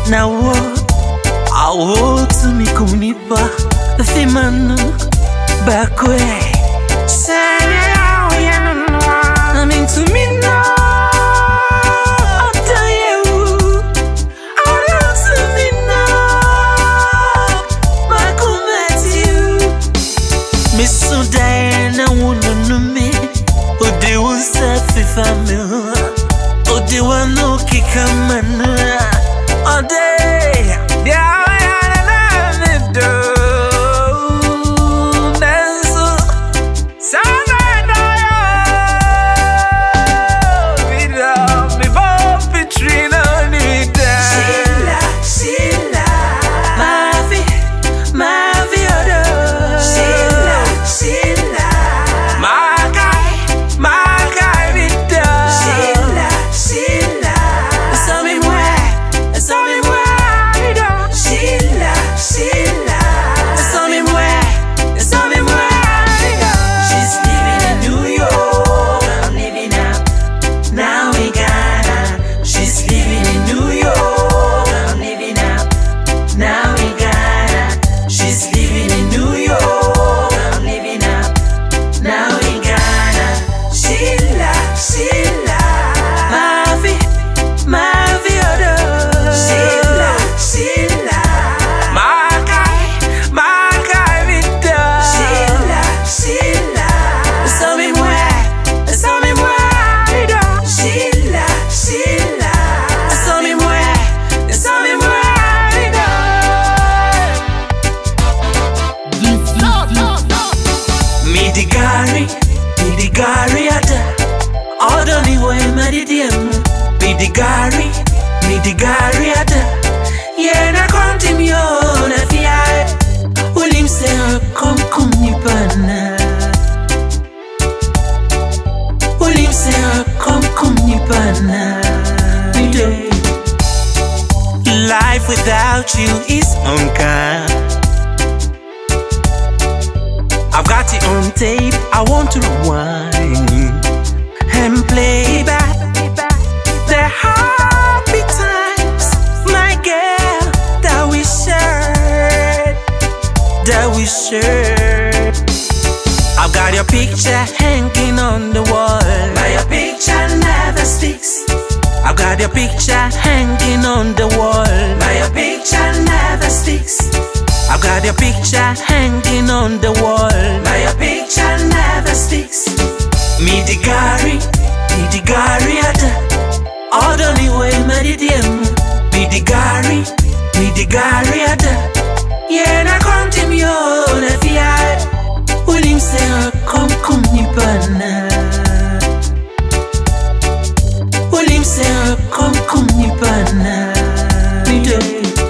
Now what? I want to make me back. The female back way. Say I'm into me now. I'll tell you. I'm into me now. Back at you. Miss so Diana wanna know me. Oh, they won't start with family. Oh, they want no kick a man. All day, yeah. Gary ada Odoni way madidiem Me di Gary ada Yeah na kontimyo na fiae Ulim se kom ni pana Ulim se kom ni pana Life without you is unkind. I've got it on tape, I want to rewind and play back the happy times, my girl, that we shared. I've got your picture hanging on the wall, but your picture never speaks. I've got your picture hanging on the wall, but your picture never speaks. I've got your picture hanging on the wall, but your picture never speaks. Me di Gary ada Odoni way madidiem Me di Gary ada Yeah na kontimyo na fiae Ulim se kom ni pana Ulim se kom ni pana Me do